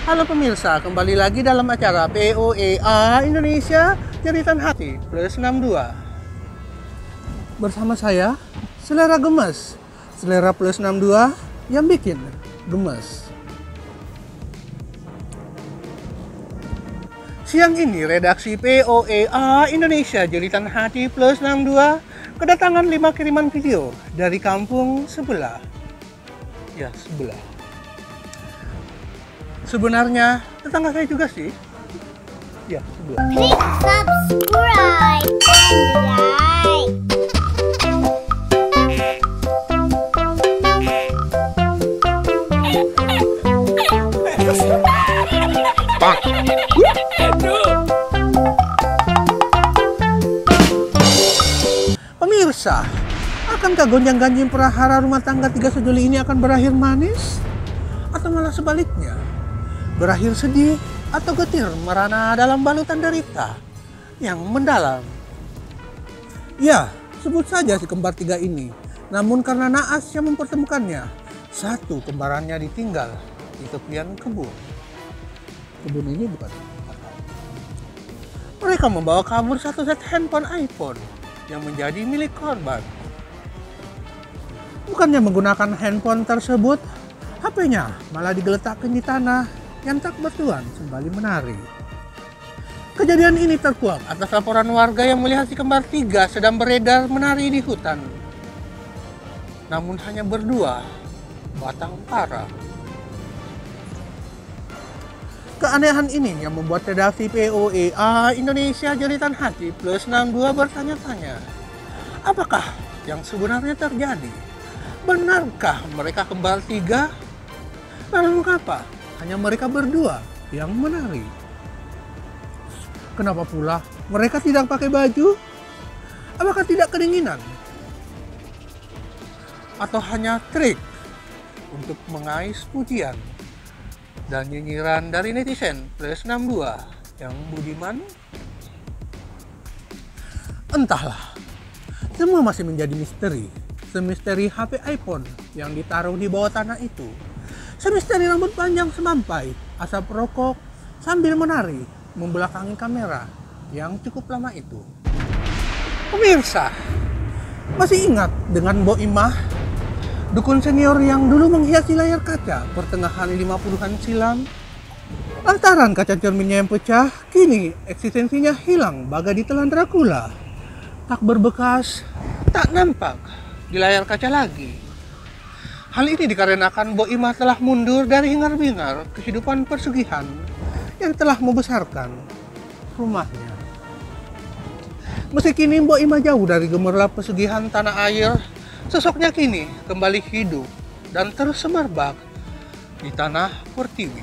Halo pemirsa, kembali lagi dalam acara POEA Indonesia Jeritan Hati plus 62. Bersama saya, Selera Gemes. Selera plus 62 yang bikin gemes. Siang ini redaksi POEA Indonesia Jeritan Hati plus 62 kedatangan 5 kiriman video dari kampung sebelah. Ya, sebelah. Sebenarnya tetangga saya juga sih. Ya, sebelah. Klik subscribe and like. Pemirsa, akankah gonjang-ganjing prahara rumah tangga 3 sejoli ini akan berakhir manis? Atau malah sebaliknya? Berakhir sedih atau getir merana dalam balutan derita yang mendalam? Ya, sebut saja si kembar 3 ini. Namun karena naas yang mempertemukannya, satu kembarannya ditinggal di tepian kebun. Kebun ini bukan. Mereka membawa kabur satu set handphone iPhone yang menjadi milik korban. Bukannya menggunakan handphone tersebut, HP-nya malah digeletakkan di tanah yang tak bertuan sembali menari. Kejadian ini terkuak atas laporan warga yang melihat si kembar 3 sedang beredar menari di hutan. Namun hanya berdua batang kara. Keanehan ini yang membuat redaksi POEA Indonesia Jeritan Hati plus 62 bertanya-tanya, apakah yang sebenarnya terjadi? Benarkah mereka kembar 3? Lalu mengapa hanya mereka berdua yang menari? Kenapa pula mereka tidak pakai baju? Apakah tidak kedinginan? Atau hanya trik untuk mengais pujian dan nyinyiran dari netizen plus 62 yang budiman? Entahlah, semua masih menjadi misteri. Semisteri HP iPhone yang ditaruh di bawah tanah itu. Semisteri rambut panjang semampai, asap rokok sambil menari membelakangi kamera yang cukup lama itu. Pemirsa, masih ingat dengan Mbok Imah, dukun senior yang dulu menghiasi layar kaca pertengahan 50-an silam? Lantaran kaca cerminnya yang pecah, kini eksistensinya hilang bagai ditelan Dracula. Tak berbekas, tak nampak di layar kaca lagi. Hal ini dikarenakan Mbok Imah telah mundur dari hingar-bingar kehidupan persugihan yang telah membesarkan rumahnya. Meski kini Mbok Imah jauh dari gemerlap pesugihan tanah air, sosoknya kini kembali hidup dan terus semerbak di tanah pertiwi.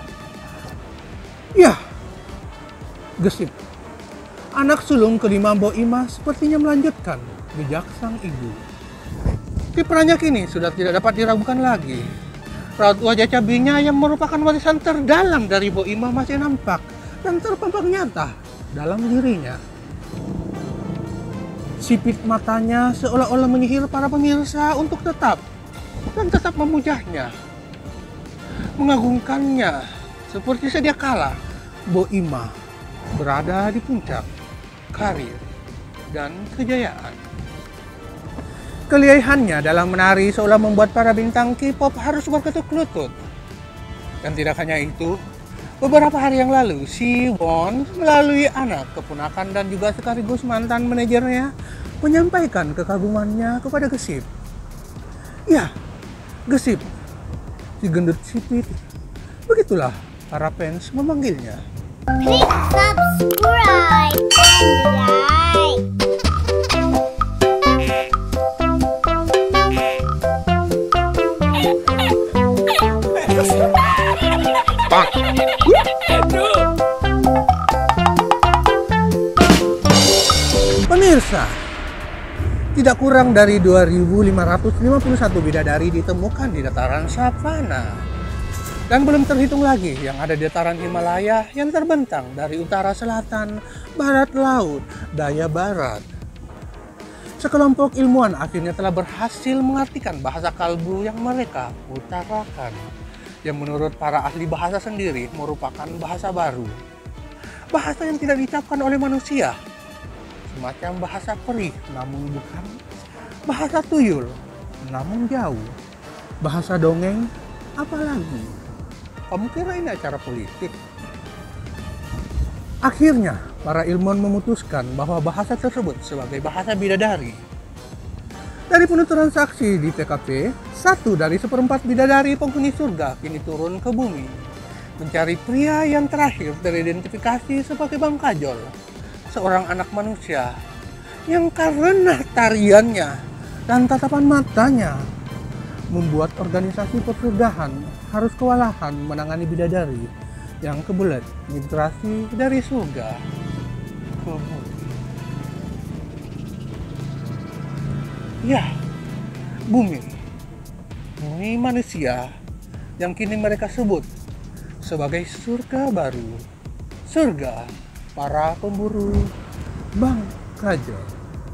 Ya, Gesip, anak sulung kelima Mbok Imah sepertinya melanjutkan jejak sang ibu. Kiprahnya kini sudah tidak dapat diragukan lagi. Raut wajah cabinya yang merupakan warisan terdalam dari Mbok Imah masih nampak dan terpampang nyata dalam dirinya. Sipit matanya seolah-olah menyihir para pemirsa untuk tetap memujanya, mengagungkannya seperti sedia kala Mbok Imah berada di puncak karir dan kejayaan. Kelihayannya dalam menari seolah membuat para bintang K-pop harus berketuk lutut. Dan tidak hanya itu, beberapa hari yang lalu, si Won melalui anak, keponakan dan juga sekaligus mantan manajernya menyampaikan kekagumannya kepada Gesip. Ya, Gesip, si gendut sipit. Begitulah para fans memanggilnya. Klik subscribe and like. Pemirsa, tidak kurang dari 2.551 bidadari ditemukan di dataran savana. Dan belum terhitung lagi yang ada di dataran Himalaya yang terbentang dari utara selatan, barat laut, daya barat. Sekelompok ilmuwan akhirnya telah berhasil mengartikan bahasa kalbu yang mereka utarakan. yang menurut para ahli bahasa sendiri merupakan bahasa baru. Bahasa yang tidak diucapkan oleh manusia. Semacam bahasa perih, namun bukan. Bahasa tuyul, namun jauh. Bahasa dongeng, apalagi. Kamu kira ini acara politik? Akhirnya, para ilmuwan memutuskan bahwa bahasa tersebut sebagai bahasa bidadari. Dari penuturan saksi di TKP, 1 dari 1/4 bidadari penghuni surga kini turun ke bumi, mencari pria yang terakhir teridentifikasi sebagai Bang Kajol, seorang anak manusia yang karena tariannya dan tatapan matanya membuat organisasi persurgahan harus kewalahan menangani bidadari yang kebelet migrasi dari surga ke bumi. Ya, bumi manusia yang kini mereka sebut sebagai surga baru, surga para pemburu Bang Kajol.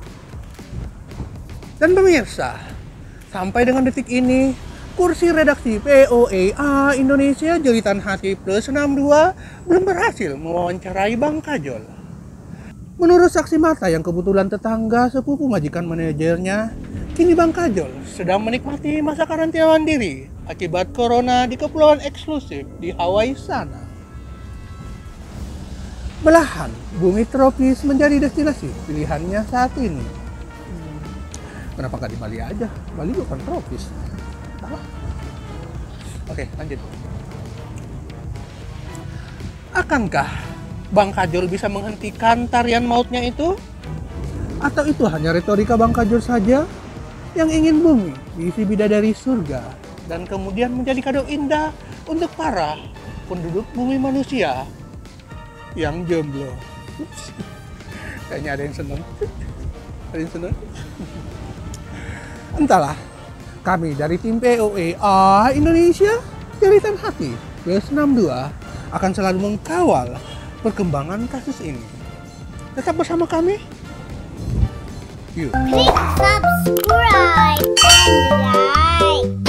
Dan pemirsa, sampai dengan detik ini, kursi redaksi POEA Indonesia Jeritan Hati Plus 62 belum berhasil mewawancarai Bang Kajol. Menurut saksi mata yang kebetulan tetangga sepupu majikan manajernya, kini Bang Kajol sedang menikmati masa karantina mandiri akibat corona di kepulauan eksklusif di Hawaii sana. Belahan bumi tropis menjadi destinasi pilihannya saat ini. Kenapa nggak di Bali aja? Bali bukan tropis. Apa? Oke, lanjut. Akankah Bang Kajol bisa menghentikan tarian mautnya itu? Atau itu hanya retorika Bang Kajol saja yang ingin bumi diisi bidadari surga dan kemudian menjadi kado indah untuk para penduduk bumi manusia yang jomblo? Ups. Kayaknya ada yang seneng. Ada yang seneng? Entahlah, kami dari tim POEA Indonesia Jeritan Hati Plus 62 akan selalu mengkawal perkembangan kasus ini. Tetap bersama kami. Yuk. Klik subscribe and like.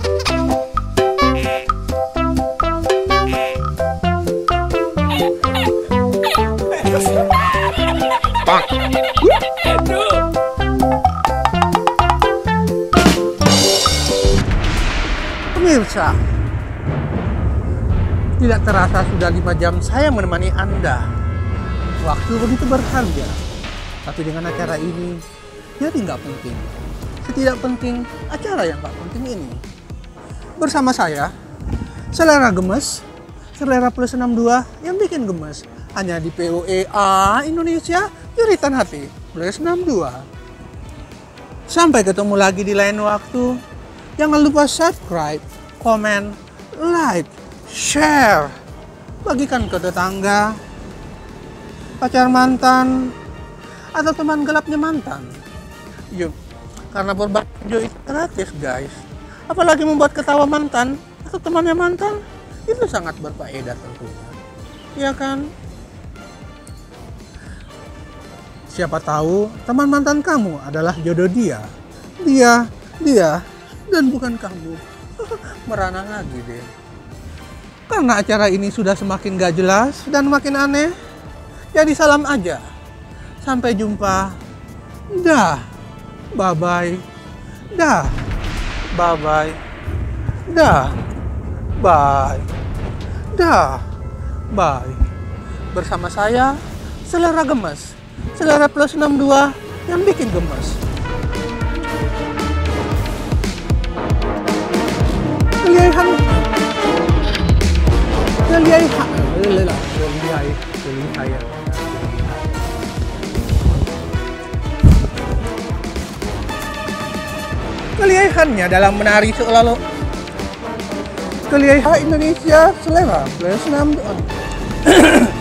Pemirsa, tidak terasa sudah 5 jam saya menemani Anda. Waktu begitu berharga. Tapi dengan acara ini, jadi nggak penting. Setidak penting acara yang nggak penting ini. Bersama saya, selera gemes, selera plus 62 yang bikin gemes. Hanya di POEA Indonesia Jeritan Hati plus 62. Sampai ketemu lagi di lain waktu. Jangan lupa subscribe, komen, like, share, bagikan ke tetangga, pacar mantan, atau teman gelapnya mantan. Yuk, karena berbagi itu gratis guys. Apalagi membuat ketawa mantan atau temannya mantan, itu sangat berfaedah tentunya. Iya kan? Siapa tahu teman mantan kamu adalah jodoh dia, dan bukan kamu. Merana lagi deh. Karena acara ini sudah semakin gak jelas dan makin aneh, jadi salam aja. Sampai jumpa. Dah. Bye-bye. Dah. Bye-bye. Dah. Bye. Dah. Bye. Bersama saya, selera gemes. Selera plus 62 yang bikin gemes. Kelihayannya dalam menari seolah-olah Kelihayan Indonesia selera plus 62.